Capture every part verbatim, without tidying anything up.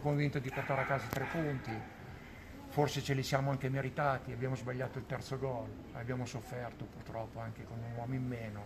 convinto di portare a casa i tre punti, forse ce li siamo anche meritati, abbiamo sbagliato il terzo gol, abbiamo sofferto purtroppo anche con un uomo in meno,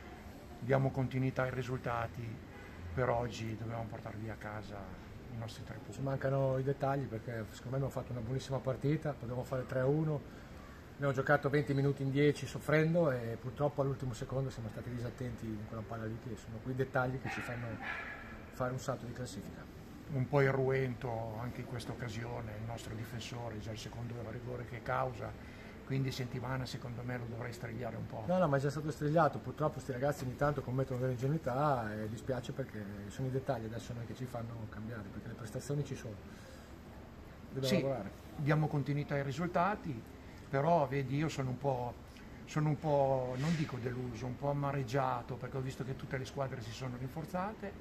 diamo continuità ai risultati, per oggi dobbiamo portare via a casa i nostri tre punti. Ci mancano i dettagli perché secondo me abbiamo fatto una buonissima partita, potevamo fare tre a uno. Abbiamo giocato venti minuti in dieci soffrendo e purtroppo all'ultimo secondo siamo stati disattenti in quella palla lì, che sono quei dettagli che ci fanno fare un salto di classifica. Un po' irruento anche in questa occasione il nostro difensore, già il secondo rigore che causa, quindi Settimana secondo me lo dovrei strigliare un po'. No, no, ma è già stato strigliato, purtroppo questi ragazzi ogni tanto commettono delle ingenuità e dispiace perché sono i dettagli adesso noi che ci fanno cambiare, perché le prestazioni ci sono. Dobbiamo sì, lavorare. Diamo continuità ai risultati. Però vedi, io sono un po', sono un po', non dico deluso, un po' amareggiato perché ho visto che tutte le squadre si sono rinforzate.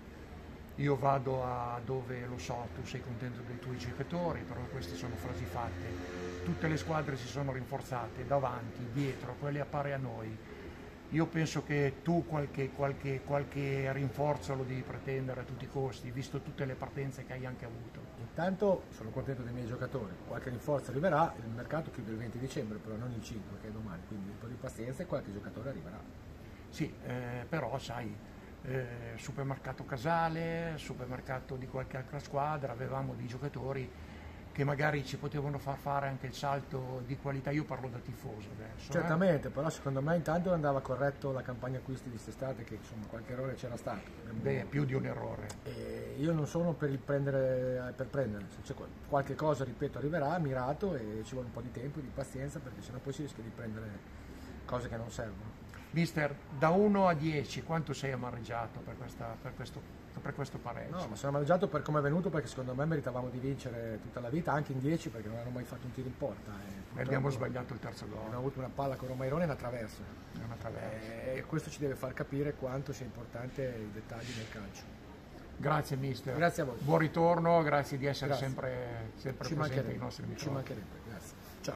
Io vado a dove lo so, tu sei contento dei tuoi giocatori, però queste sono frasi fatte. Tutte le squadre si sono rinforzate, davanti, dietro, quelle a pari a noi. Io penso che tu qualche, qualche, qualche rinforzo lo devi pretendere a tutti i costi, visto tutte le partenze che hai anche avuto. Intanto sono contento dei miei giocatori, qualche rinforzo arriverà, il mercato chiude il venti dicembre, però non il cinque che è domani, quindi un po' di pazienza e qualche giocatore arriverà. Sì, eh, però sai, eh, supermercato Casale, supermercato di qualche altra squadra, avevamo dei giocatori che magari ci potevano far fare anche il salto di qualità. Io parlo da tifoso adesso. Certamente, eh? Però secondo me intanto andava corretto la campagna acquisti di quest'estate, che insomma qualche errore c'era stato. Abbiamo... Beh, più di un errore. E io non sono per il prendere per prendere, se c'è qualche cosa, ripeto, arriverà, mirato, e ci vuole un po' di tempo e di pazienza, perché sennò poi si rischia di prendere cose che non servono. Mister, da uno a dieci quanto sei amareggiato per, questa, per, questo, per questo pareggio? No, ma sono amareggiato per come è venuto, perché secondo me meritavamo di vincere tutta la vita, anche in dieci, perché non hanno mai fatto un tiro in porta. E abbiamo sbagliato il terzo gol. Abbiamo avuto una palla con Romairone e una traversa. Una traversa. E questo ci deve far capire quanto sia importante i dettagli nel calcio. Grazie mister. Grazie a voi. Buon ritorno, grazie di essere Grazie. sempre, sempre ci presente ai nostri microfoni. Ci mancherebbe, grazie.